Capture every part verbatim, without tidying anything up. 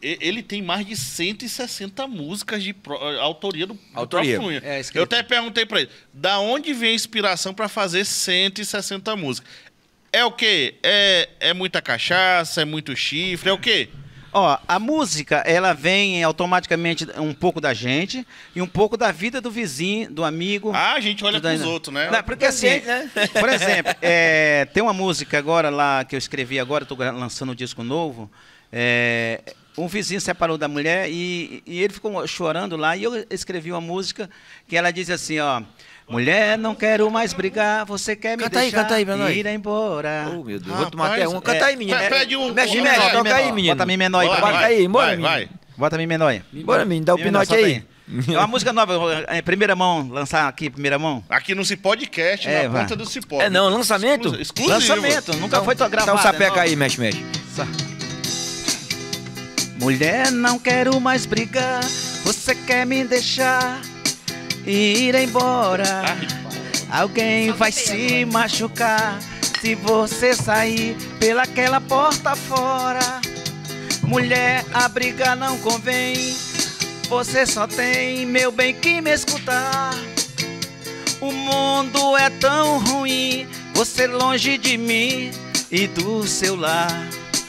ele tem mais de cento e sessenta músicas de pro, autoria do, do autoria. próprio Cunha. É, eu até perguntei para ele, da onde vem a inspiração para fazer cento e sessenta músicas? É o quê? É, é muita cachaça, é muito chifre, é o quê? Ó, a música, ela vem automaticamente um pouco da gente e um pouco da vida do vizinho, do amigo. Ah, a gente olha para os outros, né? Não, porque assim, né? Por exemplo, é, tem uma música agora lá que eu escrevi agora, estou lançando um disco novo. É, um vizinho separou da mulher e, e ele ficou chorando lá e eu escrevi uma música que ela diz assim, ó. Mulher, não quero mais brigar, você quer me canta deixar aí, canta aí, menor. ir embora. Oh, meu Deus, Rapaz, vou tomar até um. Canta é, aí, menino. Pede um... Mexe, um, mexe, vai, toca aí, menor. menino. Bota a menor aí. Vai, Bota vai, aí, bora, vai, menino. vai. Bota a minha menor aí. Bora, menino, dá o pinote aí. É uma música nova, em primeira mão, lançar aqui, em primeira mão. Aqui no Cipodcast, É, na vai. ponta do Cipó. É não, lançamento? Exclusivo. Exclusivo. Lançamento, nunca Então, foi gravado. Dá um sapeca é aí, mexe, mexe. Sa- Mulher, não quero mais brigar, você quer me deixar ir embora. Ai, Alguém vai se machucar se você sair pelaquela porta fora. Mulher, a briga não convém, você só tem, meu bem, que me escutar. O mundo é tão ruim, você longe de mim e do seu lar.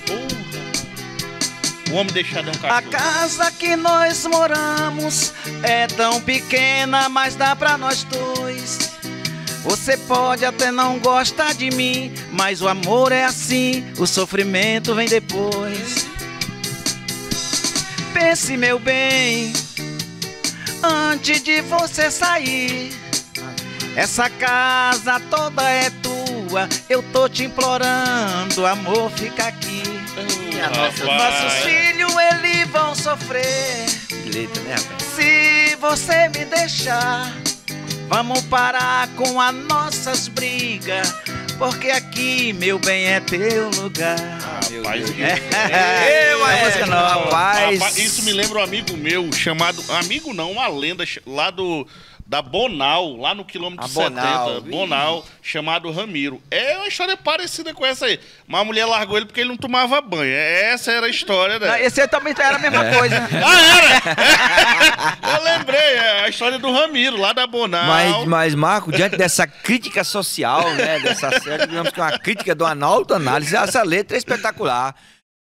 o homem deixado é um A cachorro. casa que nós moramos é tão pequena, mas dá pra nós dois. Você pode até não gostar de mim, mas o amor é assim, o sofrimento vem depois. Pense, meu bem, antes de você sair. Essa casa toda é tua, eu tô te implorando, amor, fica aqui. Rapaz. Nossos filhos, eles vão sofrer Letra, né, rapaz? se você me deixar. Vamos parar com as nossas brigas, porque aqui, meu bem, é teu lugar. Rapaz, que- É, uma É, música nova. rapaz. Rapaz, isso me lembra um amigo meu chamado... Amigo não, uma lenda ch- lá do... Da Bonal, lá no quilômetro A Bonal, setenta. ih. Bonal, chamado Ramiro. É uma história parecida com essa aí. Mas a mulher largou ele porque ele não tomava banho. Essa era a história, né? Não, esse aí também era a mesma coisa. Ah, era? Eu lembrei, é a história do Ramiro, lá da Bonal. Mas, mas, Marco, diante dessa crítica social, né, dessa série, digamos que é uma crítica do analto análise, essa letra é espetacular.